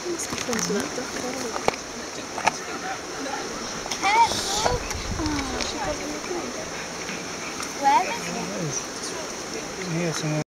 Let's get into that duck. Careful! Oh, she got in the tree. Where is it? Here somewhere.